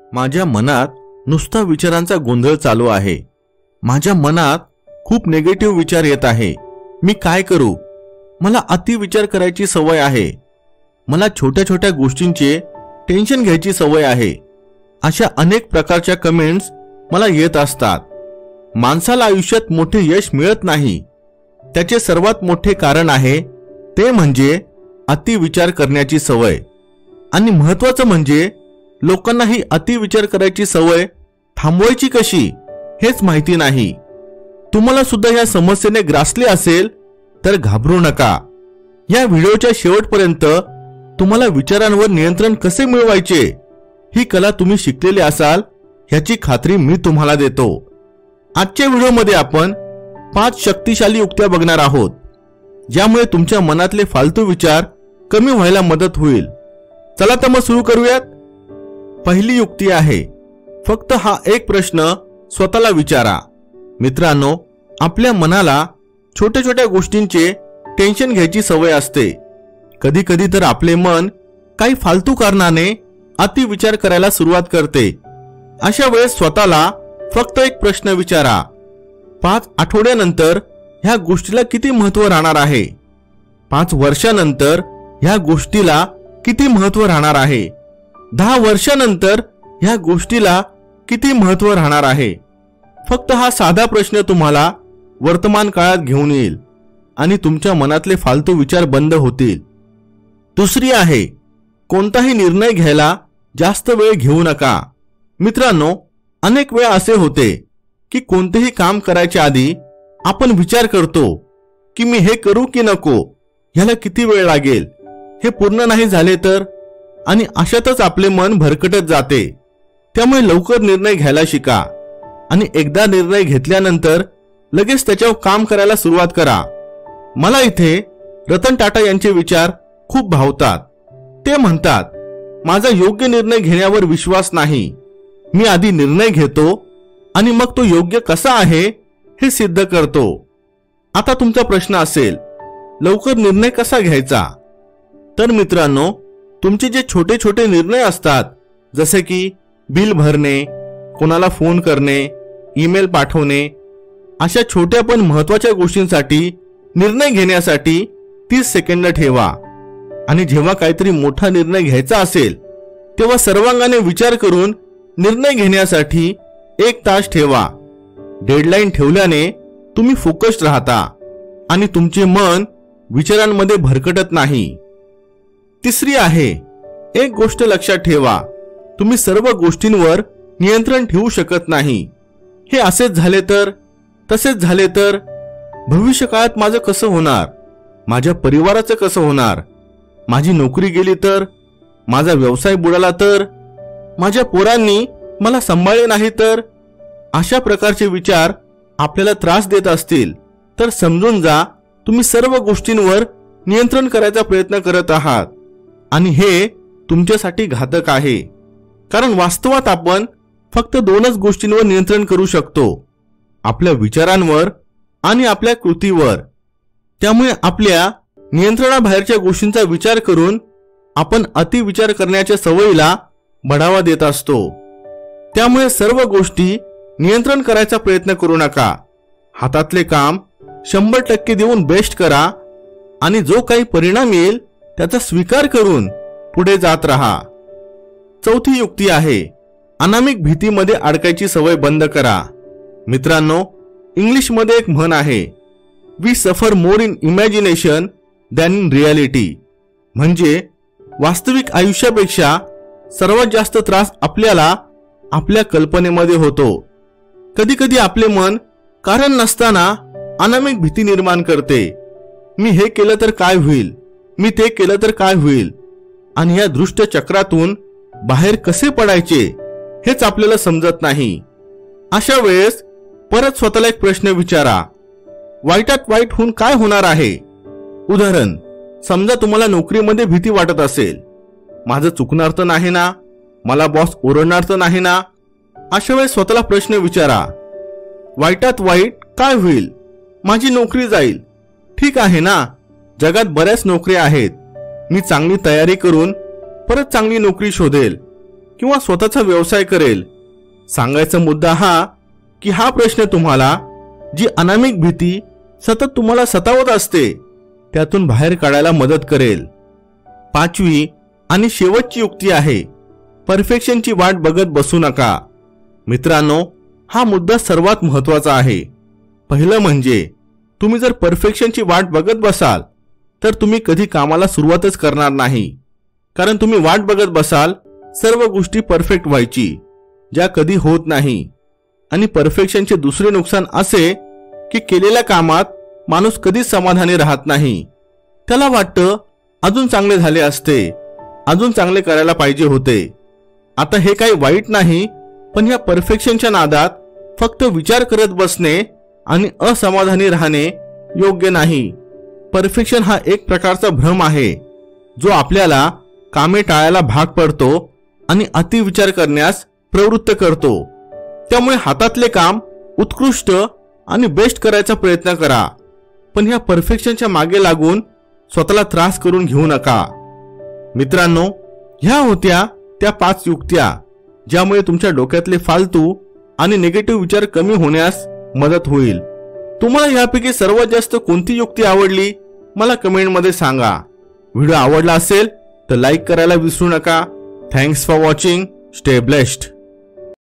माझ्या मनात नुसता विचारांचा गोंधळ चालू आहे। माझ्या मनात खूप नेगेटिव्ह विचार येत आहे। मी काय करू? मला अति विचार करायची सवय आहे। मला छोट्या छोट्या गोष्टींचे टेन्शन घ्यायची सवय आहे। अशा अनेक प्रकारच्या कमेंट्स मला येत असतात। माणसाला आयुष्यात मोठे यश मिळत नाही, त्याचे सर्वात मोठे कारण आहे ते म्हणजे अति विचार करण्याची सवय। आणि महत्त्वाचं म्हणजे लोकांना ही अति विचार करायची सवय थांबवायची कशी हेच माहिती नाही। तुम्हाला सुद्धा या समस्येने ग्रासले असेल तर घाबरू नका। या व्हिडिओच्या शेवटपर्यंत तुम्हाला विचारांवर नियंत्रण कसे मिळवायचे ही कला तुम्ही शिकलेले असाल ह्याची खात्री मी तुम्हाला देतो। आजच्या व्हिडिओमध्ये आपण 5 शक्तिशाली युक्त्या बघणार आहोत, ज्यामुळे तुमच्या मनातले फालतू विचार कमी व्हायला मदत होईल। चला तर मग सुरू करूयात। पहिली युक्ती आहे, फक्त हा एक प्रश्न स्वतःला विचारा। मित्रांनो, आपल्या मनाला छोट्या छोट्या गोष्टींचे टेन्शन घ्यायची सवय असते। कधी कधी तर आपले मन काही फालतू कारणाने अति विचार करायला सुरुवात करते। अशा वेळेस स्वतःला फक्त एक प्रश्न विचारा, 5 आठवड्यानंतर ह्या गोष्टीला किती महत्त्व राहणार आहे? 5 वर्षानंतर ह्या गोष्टीला किती महत्त्व राहणार आहे? 10 वर्षानंतर ह्या गोष्टीला किती महत्त्व राहणार आहे? फक्त हा साधा प्रश्न तुम्हाला वर्तमान काळात घेऊन येईल आणि तुमच्या मनातले फालतू विचार बंद होतील। दुसरी आहे, कोणताही निर्णय घ्यायला जास्त वेळ घेऊ नका। मित्रांनो, अनेक वेळा असे होते की कोणतेही काम करायच्या आधी आपण विचार करतो की मी हे करू की नको, ह्याला किती वेळ लागेल, हे पूर्ण नाही झाले तर, आणि अशातच आपले मन भरकटत जाते। त्यामुळे लवकर निर्णय घ्यायला शिका आणि एकदा निर्णय घेतल्यानंतर लगेच त्याच्यावर काम करायला सुरुवात करा। मला इथे रतन टाटा यांचे विचार खूप भावतात। ते म्हणतात, माझा योग्य निर्णय घेण्यावर विश्वास नाही, मी आधी निर्णय घेतो आणि मग तो योग्य कसा आहे हे सिद्ध करतो। आता तुमचा प्रश्न असेल, लवकर निर्णय कसा घ्यायचा? तर मित्रांनो, तुमचे जे छोटे छोटे निर्णय असतात, जसे की बिल भरणे, कोणाला फोन करणे, ईमेल पाठवणे, अशा छोट्या पण महत्त्वाच्या गोष्टींसाठी निर्णय घेण्यासाठी 30 सेकंद ठेवा। आणि जेव्हा काहीतरी मोठा निर्णय घ्यायचा असेल तेव्हा सर्वांगाने विचार करून निर्णय घेण्यासाठी 1 तास ठेवा। डेडलाईन ठेवल्याने तुम्ही फोकस्ड राहता आणि तुमचे मन विचारांमध्ये भरकटत नाही। तिसरी आहे, एक गोष्ट लक्षात ठेवा, तुम्ही सर्व गोष्टींवर नियंत्रण ठेवू शकत नाही। हे असेच झाले तर, तसेच झाले तर, भविष्यकाळात माझं कसं होणार, माझ्या परिवाराचं कसं होणार, माझी नोकरी गेली तर, माझा व्यवसाय बुडाला तर, माझ्या पोरांनी मला सांभाळले नाही तर, अशा प्रकारचे विचार आपल्याला त्रास देत असतील तर समजून जा, तुम्ही सर्व गोष्टींवर नियंत्रण करायचा प्रयत्न करत आहात आणि हे तुमच्यासाठी घातक आहे। कारण वास्तवात आपण फक्त 2च गोष्टींवर नियंत्रण करू शकतो, आपल्या विचारांवर आणि आपल्या कृतीवर। त्यामुळे आपल्या नियंत्रणाबाहेरच्या गोष्टींचा विचार करून आपण अति विचार करण्याच्या सवयीला बढावा देत असतो। त्यामुळे सर्व गोष्टी नियंत्रण करायचा प्रयत्न करू नका। हातातले काम 100% देऊन बेस्ट करा आणि जो काही परिणाम येईल त्याचा स्वीकार करून पुढे जात राहा। चौथी युक्ती आहे, अनामिक भीतीमध्ये अडकायची सवय बंद करा। मित्रांनो, इंग्लिशमध्ये एक म्हण आहे, we suffer more in imagination than in reality. म्हणजे वास्तविक आयुष्यापेक्षा सर्वात जास्त त्रास आपल्याला आपल्या कल्पनेमध्ये होतो। कधी कधी आपले मन कारण नसताना अनामिक भीती निर्माण करते। मी हे केलं तर काय होईल, मी ते केलं तर काय होईल, आणि या दृष्ट चक्रातून बाहेर कसे पडायचे हेच आपल्याला समजत नाही। अशा वेळेस परत स्वतःला एक प्रश्न विचारा, वाईटात वाईट होऊन काय होणार आहे? उदाहरण, समजा तुम्हाला नोकरीमध्ये भीती वाटत असेल, माझं चुकणार तर नाही ना, मला बॉस ओरडणार तर नाही ना। अशा वेळेस स्वतःला प्रश्न विचारा, वाईटात वाईट काय होईल? माझी नोकरी जाईल, ठीक आहे ना, जगात बऱ्याच नोकऱ्या आहेत, मी चांगली तयारी करून परत चांगली नोकरी शोधेल। किंवा स्वतःचा व्यवसाय करेल? सांगायचा मुद्दा हा की हा प्रश्न तुम्हाला, जी अनामिक भीती सतत तुम्हाला सतावत असते, त्यातून बाहेर काढायला मदत करेल. 5वी आणि शेवटची युक्ती आहे, परफेक्शनची वाट बघत बसू नका. मित्रांनो, हा मुद्दा सर्वात महत्त्वाचा आहे. पहिलं म्हणजे तुम्ही जर परफेक्शनची वाट बघत बसाल तर तुम्ही कधी कामाला सुरुवातच करणार नाही. कारण तुम्ही वाट बघत बसाल सर्व गोष्टी परफेक्ट व्हायची, ज्या कधी होत नाही. आणि परफेक्शनचे दुसरे नुकसान असे की केलेल्या कामात माणूस कधीच समाधानी राहत नाही. त्याला वाटतं अजून चांगले झाले असते, अजून चांगले करायला पाहिजे होते. आता हे काही वाईट नाही, पण या परफेक्शनच्या नादात फक्त विचार करत बसणे आणि असमाधानी राहणे योग्य नाही. परफेक्शन हा एक प्रकारचा भ्रम आहे, जो आपल्याला कामे टाळायला भाग पडतो आणि अतिविचार करण्यास प्रवृत्त करतो. त्यामुळे हातातले काम उत्कृष्ट आणि बेस्ट करायचा प्रयत्न करा, पण या परफेक्शनच्या मागे लागून स्वतःला त्रास करून घेऊ नका. मित्रांनो, ह्या होत्या त्या 5 युक्त्या, ज्यामुळे तुमच्या डोक्यातले फालतू आणि निगेटिव्ह विचार कमी होण्यास मदत होईल. तुम्हाला यापैकी सर्वात जास्त कोणती युक्ती आवडली मला कमेंटमध्ये सांगा. व्हिडिओ आवडला असेल तर लाईक करायला विसरू नका. Thanks for watching. Stay blessed.